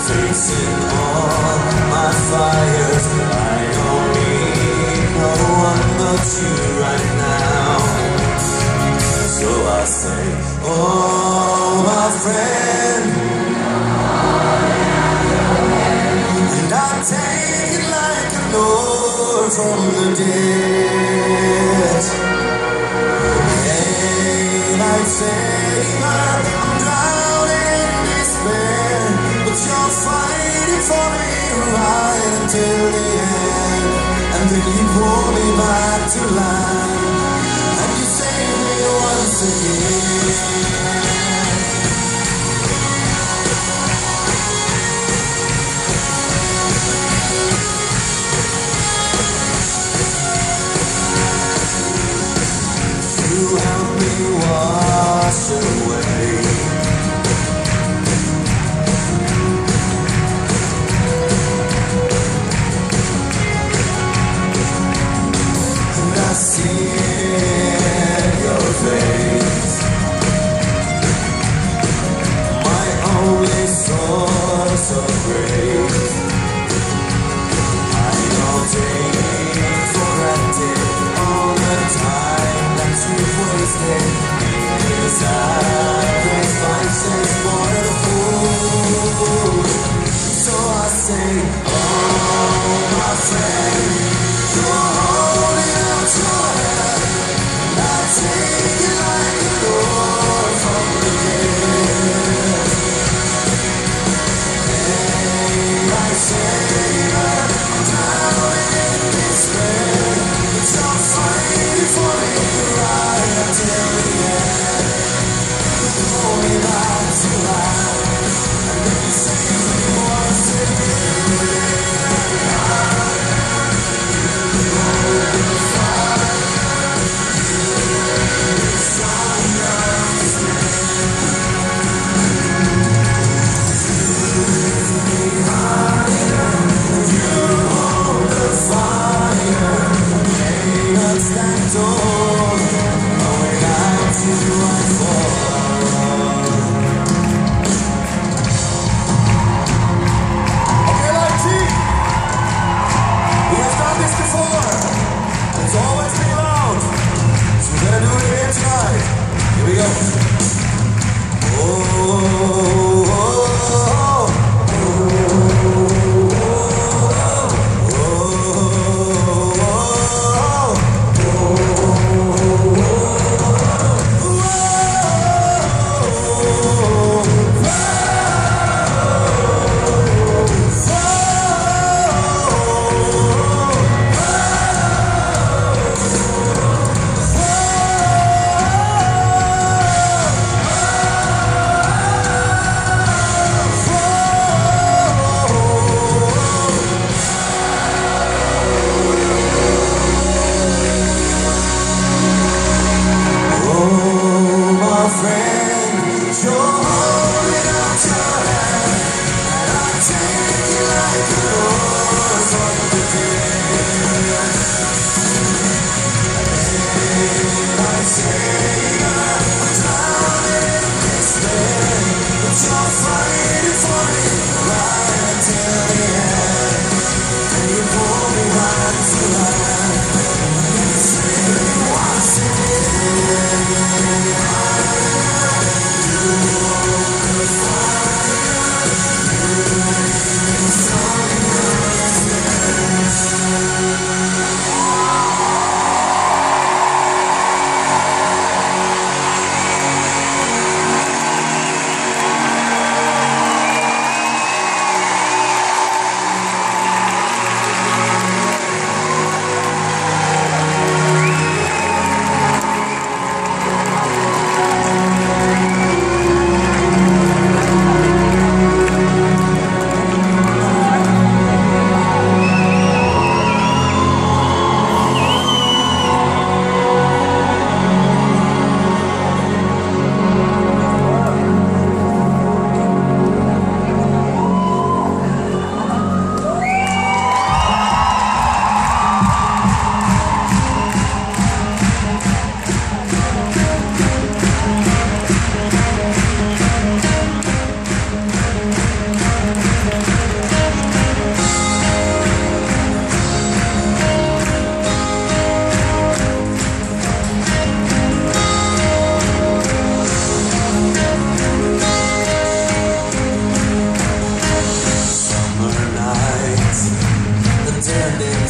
facing all my fires. I don't need no one but you right now. So I say, oh my friend, and I take it like a Lord from the dead. Hey, lifesaver, I'm drowning in despair, but you're fighting for me right until the end. And then you pull me back to life, and you save me once again. You help me wash away and I see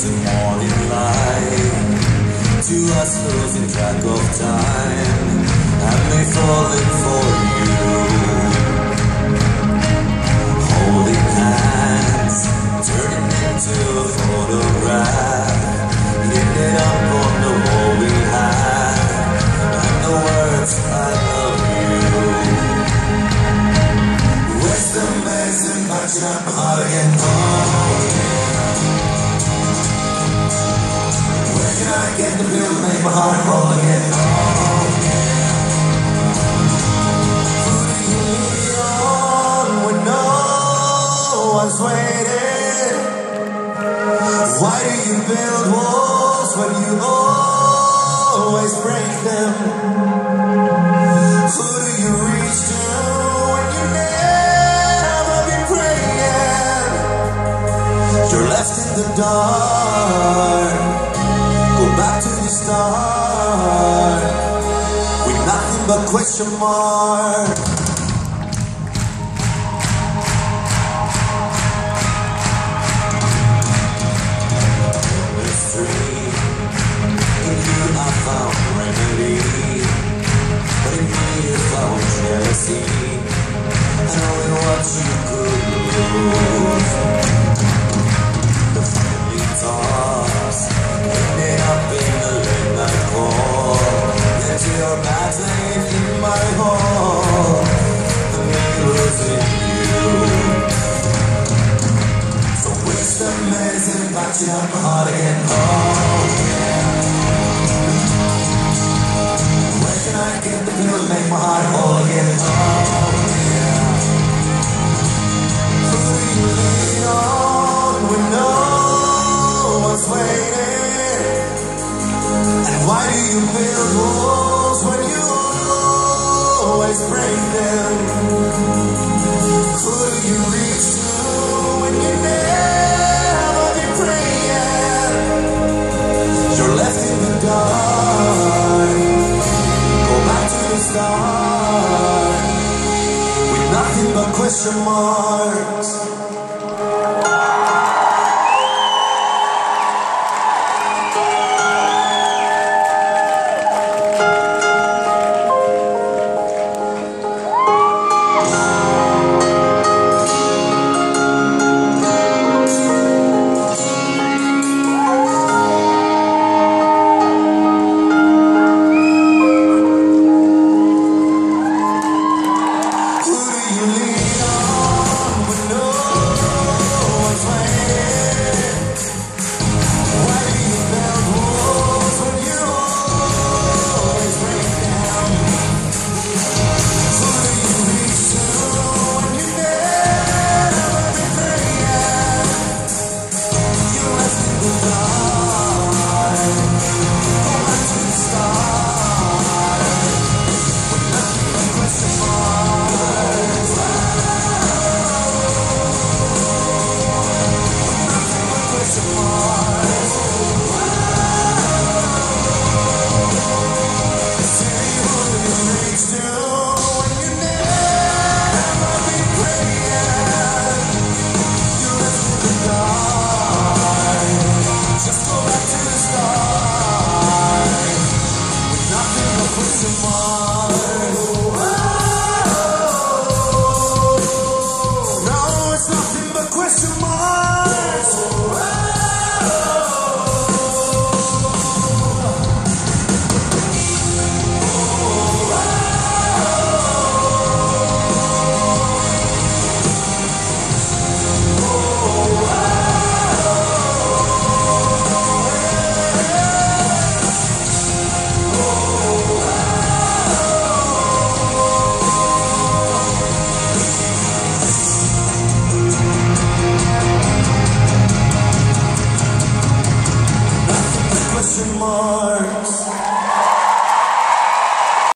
the morning light, to us losing track of time, and me falling for you, holding hands, turning into a photograph, ended up on the wall we had, and the words I love you. Where's the medicine patch up hard again? I get the pill to make my heart roll again. Put you on when no one's waiting. Why do you build walls when you always break them? Who do you reach to when you never been praying? You're left in the dark. Go back to the start with nothing but question mark. Mystery, in you I found remedy, but in me you found jealousy, and knowing what you could lose. The family toss ended up in the late night call, left your bags laying in my hall, and me losing you. So waste the medicine, patch it up hard again. Oh yeah. Where can I get the pill to make my heart whole again? Oh yeah. Who do you lean on when no one's waiting? And why do you build walls when you always break them? Who do you reach to when you never been praying? You're left in the dark. Go back to the start with nothing but question marks.